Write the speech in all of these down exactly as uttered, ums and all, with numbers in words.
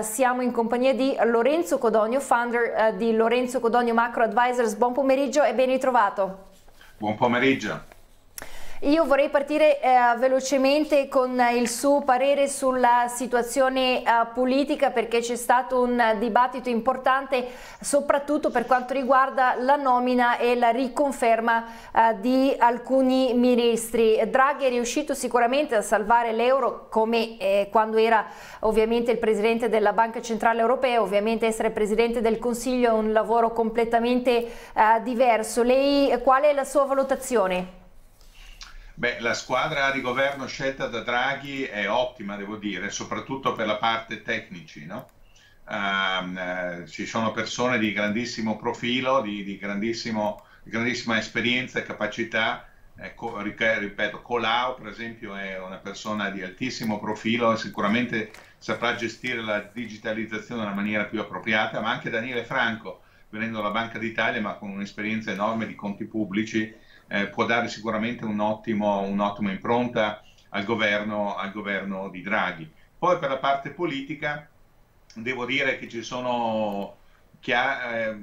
Siamo in compagnia di Lorenzo Codogno, founder eh, di Lorenzo Codogno Macro Advisors. Buon pomeriggio e ben ritrovato. Buon pomeriggio. Io vorrei partire eh, velocemente con il suo parere sulla situazione eh, politica, perché c'è stato un dibattito importante soprattutto per quanto riguarda la nomina e la riconferma eh, di alcuni ministri. Draghi è riuscito sicuramente a salvare l'euro, come eh, quando era ovviamente il presidente della Banca Centrale Europea. Ovviamente essere presidente del Consiglio è un lavoro completamente eh, diverso. Lei, qual è la sua valutazione? Beh, la squadra di governo scelta da Draghi è ottima, devo dire, soprattutto per la parte tecnici, no? Um, eh, ci sono persone di grandissimo profilo, di, di, grandissimo, di grandissima esperienza e capacità. Eh, co, ripeto, Colau, per esempio, è una persona di altissimo profilo e sicuramente saprà gestire la digitalizzazione in una maniera più appropriata, ma anche Daniele Franco, venendo dalla Banca d'Italia, ma con un'esperienza enorme di conti pubblici, Eh, può dare sicuramente un'ottima un impronta al governo, al governo di Draghi. Poi per la parte politica devo dire che ci sono eh,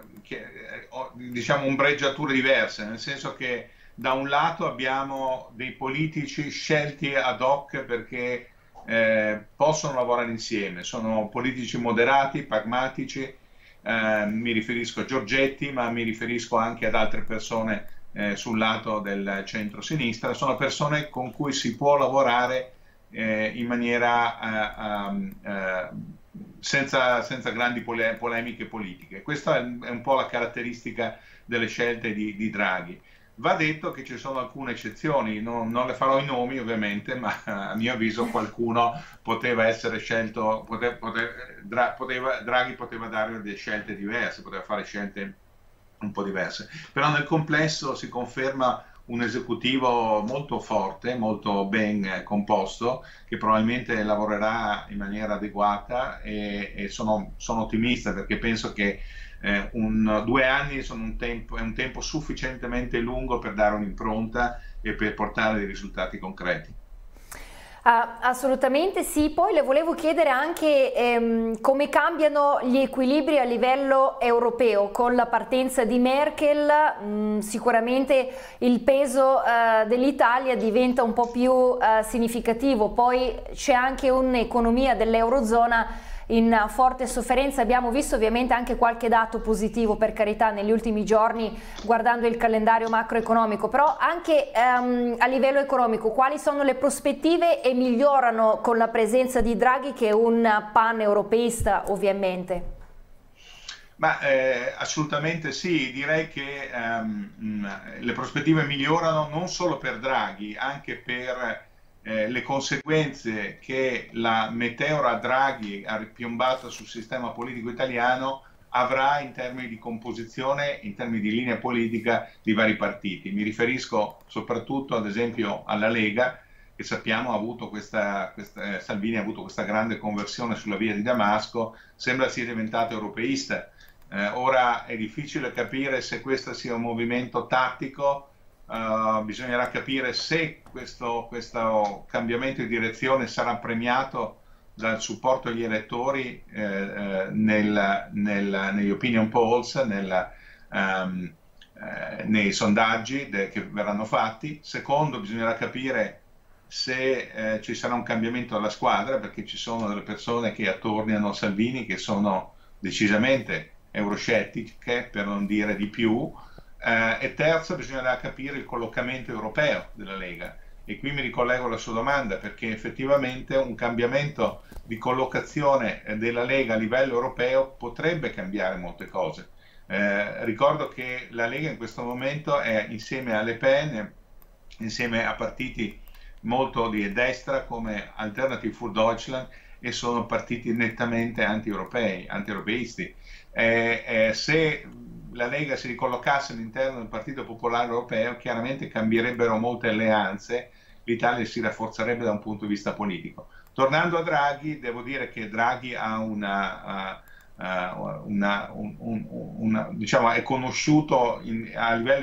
diciamo ombreggiature diverse, nel senso che da un lato abbiamo dei politici scelti ad hoc perché eh, possono lavorare insieme, sono politici moderati, pragmatici, eh, mi riferisco a Giorgetti, ma mi riferisco anche ad altre persone Eh, sul lato del centro-sinistra. Sono persone con cui si può lavorare eh, in maniera eh, um, eh, senza, senza grandi pole polemiche politiche. Questa è, è un po' la caratteristica delle scelte di, di Draghi. Va detto che ci sono alcune eccezioni, non, non le farò i nomi ovviamente, ma a mio avviso qualcuno poteva essere scelto, pote, pote, Dra, poteva, Draghi poteva dare delle scelte diverse, poteva fare scelte un po' diverse, però nel complesso si conferma un esecutivo molto forte, molto ben composto, che probabilmente lavorerà in maniera adeguata e, e sono, sono ottimista perché penso che eh, un, due anni sono un tempo, è un tempo sufficientemente lungo per dare un'impronta e per portare dei risultati concreti. Uh, assolutamente sì, poi le volevo chiedere anche ehm, come cambiano gli equilibri a livello europeo con la partenza di Merkel. Mh, sicuramente il peso uh, dell'Italia diventa un po' più uh, significativo, poi c'è anche un'economia dell'Eurozona in forte sofferenza. Abbiamo visto ovviamente anche qualche dato positivo, per carità, negli ultimi giorni guardando il calendario macroeconomico, però anche um, a livello economico quali sono le prospettive e migliorano con la presenza di Draghi, che è un pan-europeista ovviamente? Ma eh, assolutamente sì, direi che um, le prospettive migliorano non solo per Draghi, anche per Eh, le conseguenze che la meteora Draghi ha ripiombato sul sistema politico italiano avrà in termini di composizione, in termini di linea politica di vari partiti. Mi riferisco soprattutto ad esempio alla Lega, che sappiamo ha avuto questa, questa, eh, Salvini ha avuto questa grande conversione sulla via di Damasco, sembra sia diventato europeista. Eh, ora è difficile capire se questo sia un movimento tattico. Uh, bisognerà capire se questo, questo cambiamento di direzione sarà premiato dal supporto agli elettori eh, eh, nel, nel, negli opinion polls, nel, um, eh, nei sondaggi che verranno fatti. Secondo, bisognerà capire se eh, ci sarà un cambiamento alla squadra, perché ci sono delle persone che attorniano Salvini che sono decisamente euroscettiche, per non dire di più. Uh, e terzo, bisognerà capire il collocamento europeo della Lega, e qui mi ricollego alla sua domanda, perché effettivamente un cambiamento di collocazione della Lega a livello europeo potrebbe cambiare molte cose. Uh, ricordo che la Lega in questo momento è insieme a Le Pen, insieme a partiti molto di destra come Alternative für Deutschland, e sono partiti nettamente anti-europei, anti-europeisti. Eh, eh, se la Lega si ricollocasse all'interno del Partito Popolare Europeo, chiaramente cambierebbero molte alleanze, l'Italia si rafforzerebbe da un punto di vista politico. Tornando a Draghi, devo dire che Draghi ha una, uh, una, un, un, una diciamo, è conosciuto in, a livello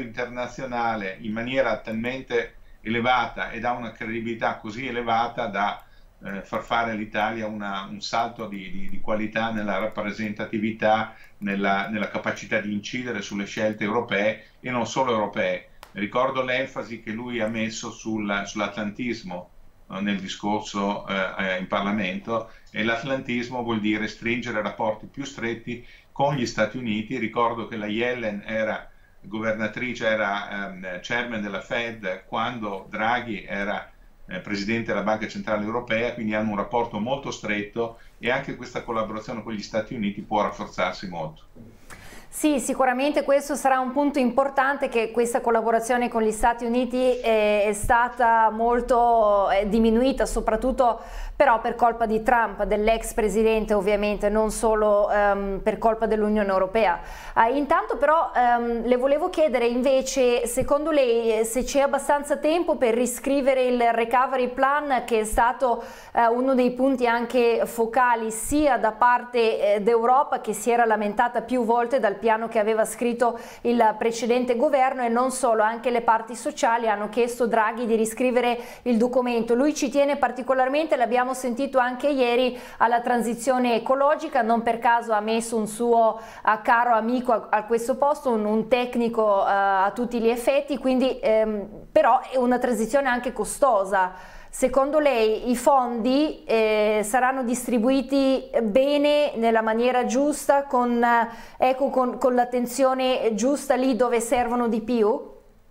internazionale in maniera talmente elevata ed ha una credibilità così elevata da eh, far fare all'Italia un salto di, di, di qualità nella rappresentatività, nella, nella capacità di incidere sulle scelte europee e non solo europee. Ricordo l'enfasi che lui ha messo sul, sull'atlantismo eh, nel discorso eh, in Parlamento, e l'atlantismo vuol dire stringere rapporti più stretti con gli Stati Uniti. Ricordo che la Yellen era governatrice, era um, chairman della Fed quando Draghi era eh, presidente della Banca Centrale Europea, quindi hanno un rapporto molto stretto e anche questa collaborazione con gli Stati Uniti può rafforzarsi molto. Sì, sicuramente questo sarà un punto importante, che questa collaborazione con gli Stati Uniti è, è stata molto è diminuita, soprattutto però per colpa di Trump, dell'ex presidente ovviamente, non solo um, per colpa dell'Unione Europea. Uh, intanto però um, le volevo chiedere invece, secondo lei, se c'è abbastanza tempo per riscrivere il recovery plan, che è stato uh, uno dei punti anche focali sia da parte eh, d'Europa, che si era lamentata più volte dal piano che aveva scritto il precedente governo, e non solo, anche le parti sociali hanno chiesto Draghi di riscrivere il documento. Lui ci tiene particolarmente, l'abbiamo sentito anche ieri, alla transizione ecologica. Non per caso ha messo un suo uh, caro amico a, a questo posto, un, un tecnico uh, a tutti gli effetti, quindi ehm, però è una transizione anche costosa. Secondo lei i fondi eh, saranno distribuiti bene, nella maniera giusta, con, ecco, con, con l'attenzione giusta lì dove servono di più?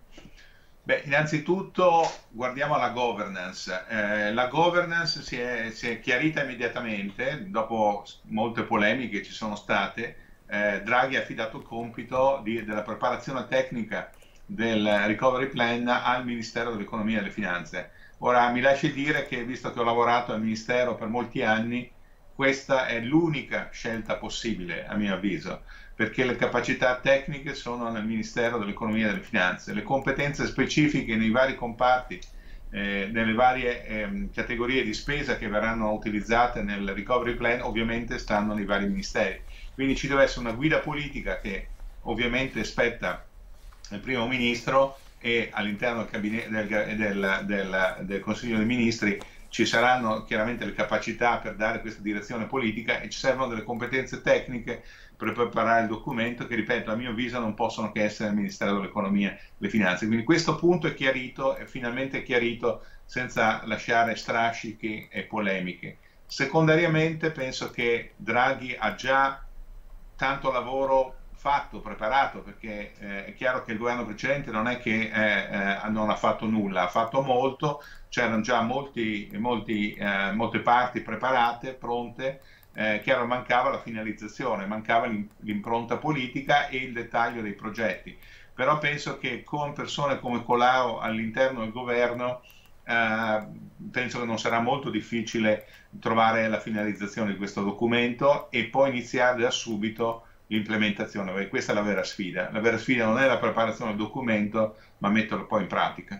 Beh, innanzitutto guardiamo alla governance. Eh, la governance si è, si è chiarita immediatamente, dopo molte polemiche che ci sono state. eh, Draghi ha affidato il compito di, della preparazione tecnica del recovery plan al Ministero dell'Economia e delle Finanze. Ora mi lasci dire che, visto che ho lavorato al Ministero per molti anni, questa è l'unica scelta possibile, a mio avviso, perché le capacità tecniche sono nel Ministero dell'Economia e delle Finanze, le competenze specifiche nei vari comparti, eh, nelle varie eh, categorie di spesa che verranno utilizzate nel recovery plan, ovviamente stanno nei vari ministeri. Quindi ci deve essere una guida politica che ovviamente spetta al Primo Ministro, e all'interno del, del, del, del, del Consiglio dei Ministri ci saranno chiaramente le capacità per dare questa direzione politica, e ci servono delle competenze tecniche per preparare il documento, che, ripeto, a mio avviso non possono che essere nel Ministero dell'Economia e delle Finanze. Quindi questo punto è chiarito, è finalmente chiarito, senza lasciare strascichi e polemiche. Secondariamente penso che Draghi ha già tanto lavoro fatto, preparato, perché eh, è chiaro che il governo precedente non è che eh, eh, non ha fatto nulla, ha fatto molto, c'erano già molti, molti, eh, molte parti preparate, pronte. Eh, chiaro, mancava la finalizzazione, mancava l'impronta politica e il dettaglio dei progetti. Però penso che con persone come Colao all'interno del governo eh, penso che non sarà molto difficile trovare la finalizzazione di questo documento e poi iniziare da subito l'implementazione, perché questa è la vera sfida. La vera sfida non è la preparazione del documento, ma metterlo poi in pratica.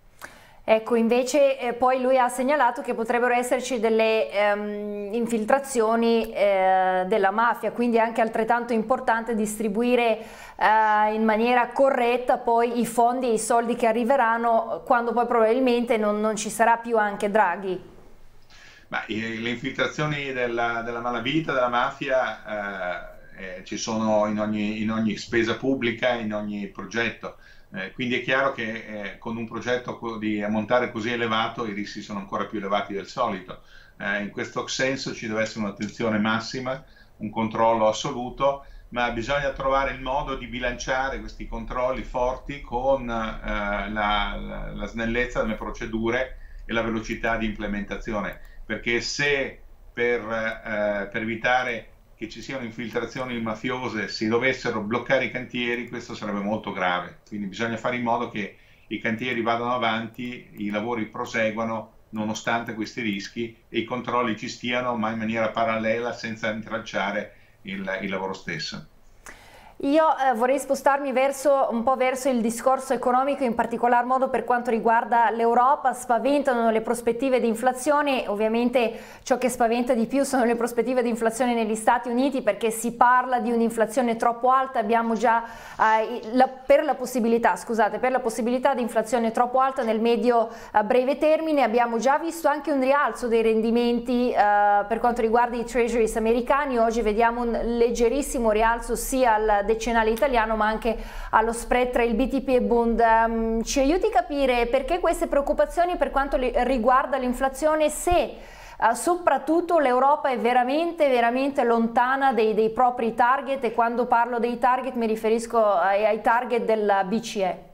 Ecco, invece eh, poi lui ha segnalato che potrebbero esserci delle ehm, infiltrazioni eh, della mafia, quindi è anche altrettanto importante distribuire eh, in maniera corretta poi i fondi e i soldi che arriveranno, quando poi probabilmente non, non ci sarà più anche Draghi. Ma, eh, le infiltrazioni della, della malavita, della mafia, eh, Eh, ci sono in ogni, in ogni spesa pubblica, in ogni progetto, eh, quindi è chiaro che eh, con un progetto di ammontare così elevato i rischi sono ancora più elevati del solito. Eh, in questo senso ci deve essere un'attenzione massima, un controllo assoluto, ma bisogna trovare il modo di bilanciare questi controlli forti con eh, la, la, la snellezza delle procedure e la velocità di implementazione, perché se per, eh, per evitare che ci siano infiltrazioni mafiose si dovessero bloccare i cantieri, questo sarebbe molto grave. Quindi bisogna fare in modo che i cantieri vadano avanti, i lavori proseguano nonostante questi rischi, e i controlli ci stiano, ma in maniera parallela, senza intralciare il, il lavoro stesso. Io eh, vorrei spostarmi verso, un po' verso il discorso economico, in particolar modo per quanto riguarda l'Europa. Spaventano le prospettive di inflazione, ovviamente ciò che spaventa di più sono le prospettive di inflazione negli Stati Uniti, perché si parla di un'inflazione troppo alta. Abbiamo già eh, la, per la possibilità, scusate, per la possibilità di inflazione troppo alta nel medio eh, breve termine. Abbiamo già visto anche un rialzo dei rendimenti eh, per quanto riguarda i treasuries americani. Oggi vediamo un leggerissimo rialzo sia al decennale italiano ma anche allo spread tra il B T P e Bund. Um, ci aiuti a capire perché queste preoccupazioni per quanto riguarda l'inflazione, se uh, soprattutto l'Europa è veramente veramente lontana dei, dei propri target, e quando parlo dei target mi riferisco ai, ai target della B C E.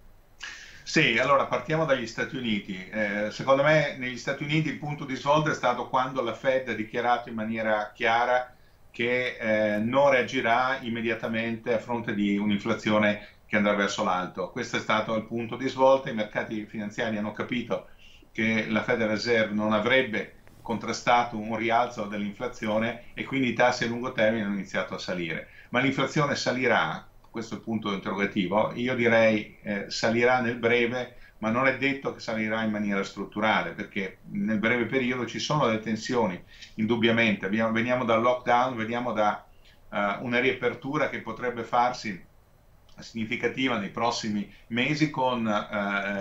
Sì, allora partiamo dagli Stati Uniti. Eh, secondo me negli Stati Uniti il punto di svolta è stato quando la Fed ha dichiarato in maniera chiara che eh, non reagirà immediatamente a fronte di un'inflazione che andrà verso l'alto. Questo è stato il punto di svolta. I mercati finanziari hanno capito che la Federal Reserve non avrebbe contrastato un rialzo dell'inflazione e quindi i tassi a lungo termine hanno iniziato a salire. Ma l'inflazione salirà? Questo è il punto interrogativo. Io direi eh, salirà nel breve, ma non è detto che salirà in maniera strutturale, perché nel breve periodo ci sono delle tensioni, indubbiamente. Abbiamo, veniamo dal lockdown, veniamo da uh, una riapertura che potrebbe farsi significativa nei prossimi mesi, con uh,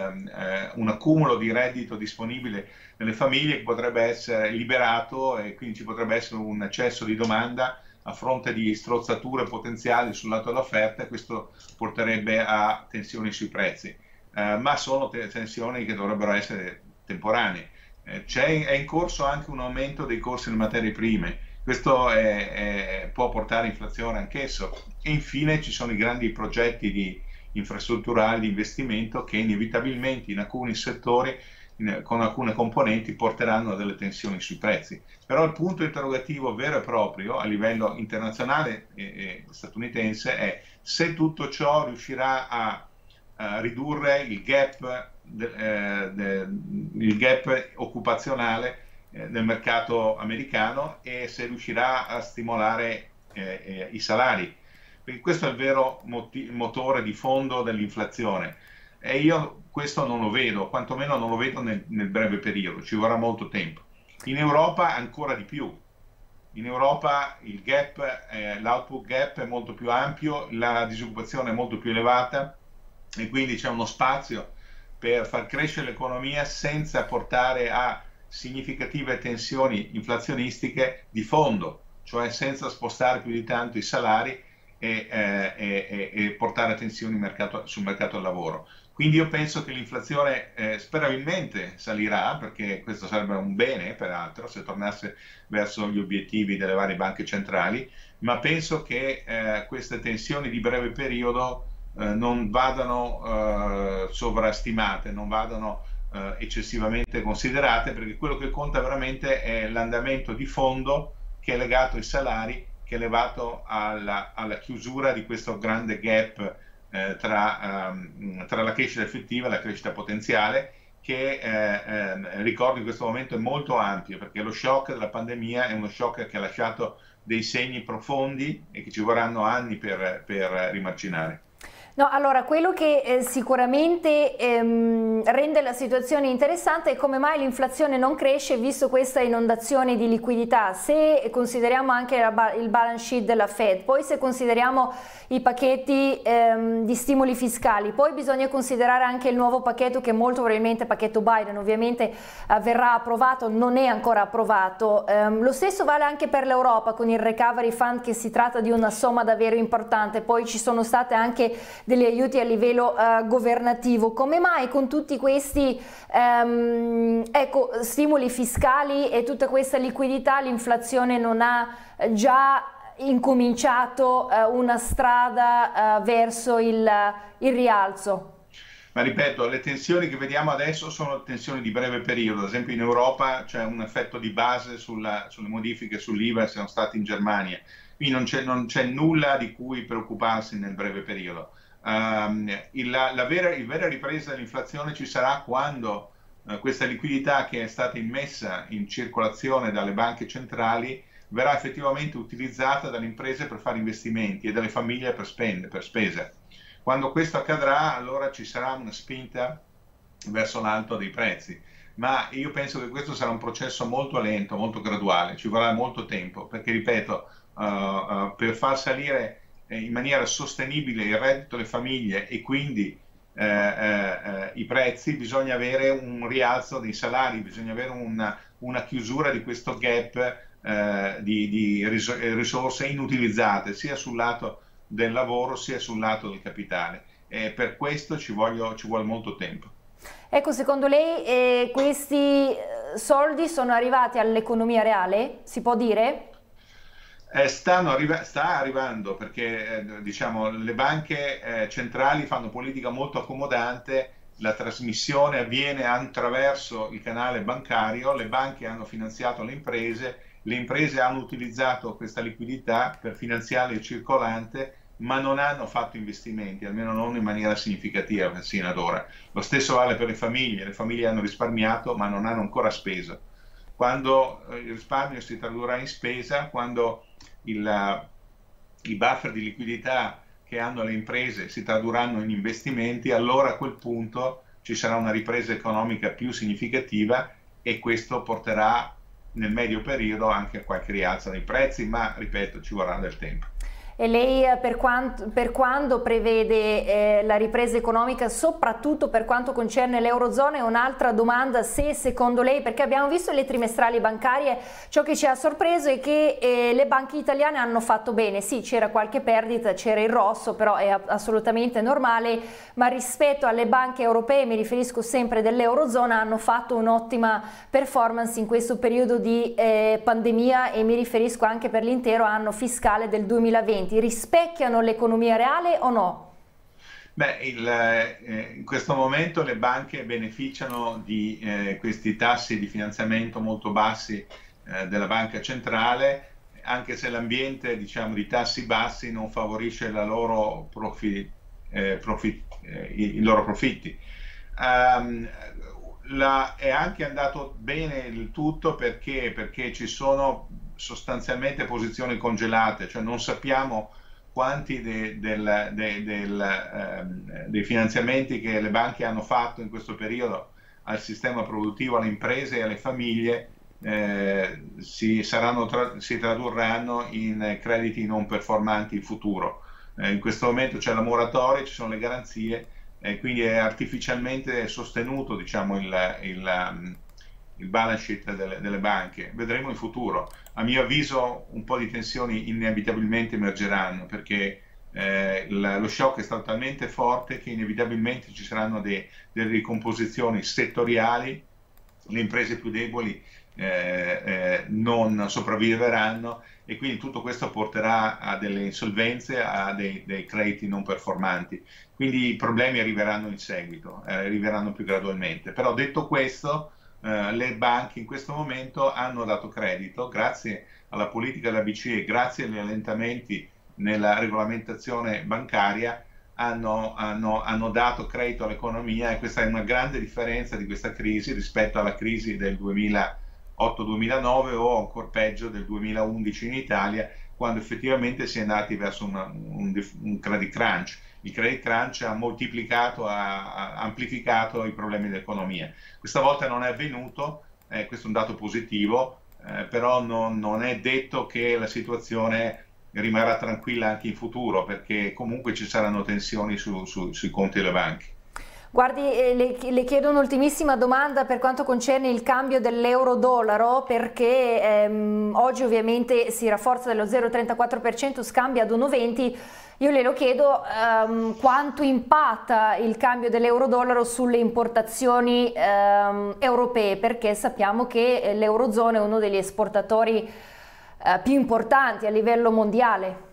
uh, un accumulo di reddito disponibile nelle famiglie che potrebbe essere liberato, e quindi ci potrebbe essere un eccesso di domanda a fronte di strozzature potenziali sul lato dell'offerta, e questo porterebbe a tensioni sui prezzi. Uh, ma sono tensioni che dovrebbero essere temporanee. Eh, c'è, è in corso anche un aumento dei costi delle materie prime, questo è, è, può portare inflazione anch'esso. E infine ci sono i grandi progetti di infrastrutturali di investimento che inevitabilmente in alcuni settori, in, con alcune componenti, porteranno a delle tensioni sui prezzi. Però il punto interrogativo vero e proprio a livello internazionale e, e statunitense è se tutto ciò riuscirà a Uh, ridurre il gap, de, eh, de, il gap occupazionale eh, nel mercato americano, e se riuscirà a stimolare eh, eh, i salari, perché questo è il vero motore di fondo dell'inflazione, e io questo non lo vedo, quantomeno non lo vedo nel, nel breve periodo, ci vorrà molto tempo. In Europa ancora di più. In Europa il gap, eh, l'output gap è molto più ampio, la disoccupazione è molto più elevata, e quindi c'è uno spazio per far crescere l'economia senza portare a significative tensioni inflazionistiche di fondo, cioè senza spostare più di tanto i salari e, eh, e, e portare tensioni mercato, sul mercato del lavoro. Quindi io penso che l'inflazione eh, sperabilmente salirà, perché questo sarebbe un bene, peraltro, se tornasse verso gli obiettivi delle varie banche centrali, ma penso che eh, queste tensioni di breve periodo Eh, non vadano eh, sovrastimate, non vadano eh, eccessivamente considerate, perché quello che conta veramente è l'andamento di fondo, che è legato ai salari, che è legato alla, alla chiusura di questo grande gap eh, tra, um, tra la crescita effettiva e la crescita potenziale, che eh, eh, ricordo in questo momento è molto ampio, perché lo shock della pandemia è uno shock che ha lasciato dei segni profondi e che ci vorranno anni per, per rimarginare. No, allora quello che eh, sicuramente ehm, rende la situazione interessante è come mai l'inflazione non cresce visto questa inondazione di liquidità. Se consideriamo anche la, il balance sheet della Fed, poi se consideriamo i pacchetti ehm, di stimoli fiscali, poi bisogna considerare anche il nuovo pacchetto, che molto probabilmente pacchetto Biden ovviamente eh, verrà approvato, non è ancora approvato. Ehm, lo stesso vale anche per l'Europa con il Recovery Fund, che si tratta di una somma davvero importante. Poi ci sono state anche degli aiuti a livello uh, governativo. Come mai con tutti questi um, ecco, stimoli fiscali e tutta questa liquidità l'inflazione non ha già incominciato uh, una strada uh, verso il, uh, il rialzo? Ma ripeto, le tensioni che vediamo adesso sono tensioni di breve periodo. Ad esempio in Europa c'è un effetto di base sulla, sulle modifiche sull'I V A, siamo stati in Germania. Qui non c'è, non c'è nulla di cui preoccuparsi nel breve periodo. Um, il, la, la vera, il vera ripresa dell'inflazione ci sarà quando uh, questa liquidità che è stata immessa in circolazione dalle banche centrali verrà effettivamente utilizzata dalle imprese per fare investimenti e dalle famiglie per, spende, per spese. Quando questo accadrà, allora ci sarà una spinta verso l'alto dei prezzi, ma io penso che questo sarà un processo molto lento, molto graduale, ci vorrà molto tempo, perché ripeto, uh, uh, per far salire in maniera sostenibile il reddito delle famiglie e quindi eh, eh, i prezzi, bisogna avere un rialzo dei salari, bisogna avere una, una chiusura di questo gap eh, di, di risorse inutilizzate sia sul lato del lavoro sia sul lato del capitale, e per questo ci, voglio, ci vuole molto tempo. Ecco, secondo lei eh, questi soldi sono arrivati all'economia reale, si può dire? Eh, stanno arriva sta arrivando perché eh, diciamo, le banche eh, centrali fanno politica molto accomodante, la trasmissione avviene attraverso il canale bancario, le banche hanno finanziato le imprese, le imprese hanno utilizzato questa liquidità per finanziare il circolante, ma non hanno fatto investimenti, almeno non in maniera significativa sino ad ora. Lo stesso vale per le famiglie, le famiglie hanno risparmiato ma non hanno ancora speso. Quando eh, il risparmio si tradurrà in spesa, quando il, i buffer di liquidità che hanno le imprese si tradurranno in investimenti, allora a quel punto ci sarà una ripresa economica più significativa e questo porterà nel medio periodo anche a qualche rialzo dei prezzi, ma ripeto, ci vorrà del tempo. E lei per, quanto, per quando prevede eh, la ripresa economica, soprattutto per quanto concerne l'Eurozona? E un'altra domanda, se secondo lei, perché abbiamo visto le trimestrali bancarie, ciò che ci ha sorpreso è che eh, le banche italiane hanno fatto bene, sì c'era qualche perdita, c'era il rosso, però è assolutamente normale, ma rispetto alle banche europee, mi riferisco sempre dell'Eurozona, hanno fatto un'ottima performance in questo periodo di eh, pandemia, e mi riferisco anche per l'intero anno fiscale del duemilaventi. Rispecchiano l'economia reale o no? Beh, il, eh, in questo momento le banche beneficiano di eh, questi tassi di finanziamento molto bassi eh, della banca centrale, anche se l'ambiente, diciamo, di tassi bassi non favorisce la loro profi, eh, profi, eh, i, i loro profitti. Um, la, è anche andato bene il tutto perché, perché ci sono sostanzialmente posizioni congelate, cioè non sappiamo quanti de, del, de, del, ehm, dei finanziamenti che le banche hanno fatto in questo periodo al sistema produttivo, alle imprese e alle famiglie eh, si, saranno tra, si tradurranno in crediti non performanti in futuro. Eh, in questo momento c'è la moratoria, ci sono le garanzie, eh, quindi è artificialmente sostenuto, diciamo, il, il il balance sheet delle, delle banche. Vedremo in futuro. A mio avviso un po' di tensioni inevitabilmente emergeranno perché eh, il, lo shock è stato talmente forte che inevitabilmente ci saranno de, delle ricomposizioni settoriali, le imprese più deboli eh, eh, non sopravviveranno e quindi tutto questo porterà a delle insolvenze, a dei, dei crediti non performanti. Quindi i problemi arriveranno in seguito, eh, arriveranno più gradualmente. Però detto questo, Uh, le banche in questo momento hanno dato credito grazie alla politica della B C E, grazie agli allentamenti nella regolamentazione bancaria, hanno, hanno, hanno dato credito all'economia, e questa è una grande differenza di questa crisi rispetto alla crisi del duemilaotto duemilanove o ancora peggio del duemilaundici in Italia, quando effettivamente si è andati verso una, un, un credit crunch. Il credit crunch ha moltiplicato, ha, ha amplificato i problemi dell'economia. Questa volta non è avvenuto, eh, questo è un dato positivo, eh, però non, non è detto che la situazione rimarrà tranquilla anche in futuro, perché comunque ci saranno tensioni su, su, sui conti delle banche. Guardi, eh, le, le chiedo un'ultimissima domanda per quanto concerne il cambio dell'euro-dollaro, perché ehm, oggi ovviamente si rafforza dello zero virgola trentaquattro per cento, scambia ad uno virgola venti. Io le lo chiedo ehm, quanto impatta il cambio dell'euro-dollaro sulle importazioni ehm, europee, perché sappiamo che l'Eurozona è uno degli esportatori eh, più importanti a livello mondiale.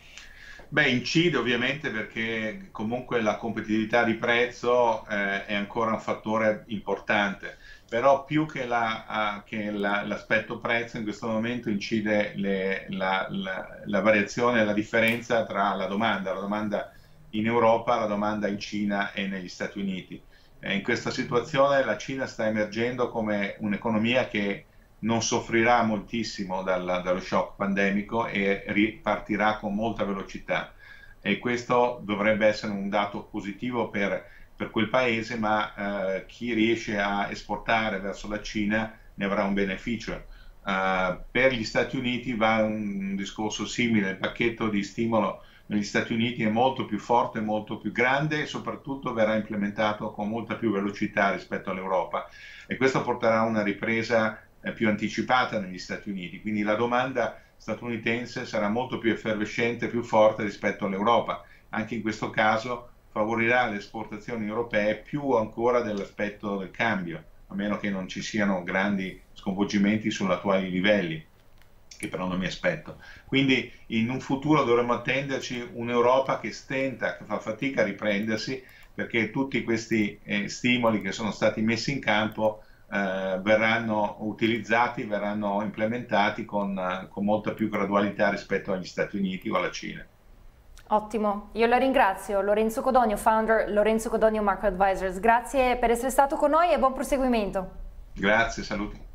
Beh, incide ovviamente perché comunque la competitività di prezzo eh, è ancora un fattore importante, però più che l'aspetto la, prezzo in questo momento incide le, la, la, la variazione, la differenza tra la domanda, la domanda in Europa, la domanda in Cina e negli Stati Uniti. Eh, in questa situazione la Cina sta emergendo come un'economia che non soffrirà moltissimo dal, dallo shock pandemico e ripartirà con molta velocità. E questo dovrebbe essere un dato positivo per, per quel paese, ma eh, chi riesce a esportare verso la Cina ne avrà un beneficio. Uh, per gli Stati Uniti va un discorso simile, il pacchetto di stimolo negli Stati Uniti è molto più forte, molto più grande e soprattutto verrà implementato con molta più velocità rispetto all'Europa, e questo porterà a una ripresa eh, più anticipata negli Stati Uniti, quindi la domanda statunitense sarà molto più effervescente, più forte rispetto all'Europa. Anche in questo caso favorirà le esportazioni europee più ancora dell'aspetto del cambio, a meno che non ci siano grandi sconvolgimenti sugli attuali livelli, che però non mi aspetto. Quindi in un futuro dovremmo attenderci un'Europa che stenta, che fa fatica a riprendersi, perché tutti questi eh, stimoli che sono stati messi in campo eh, verranno utilizzati, verranno implementati con, eh, con molta più gradualità rispetto agli Stati Uniti o alla Cina. Ottimo, io la ringrazio. Lorenzo Codogno, founder Lorenzo Codogno Macro Advisors. Grazie per essere stato con noi e buon proseguimento. Grazie, saluti.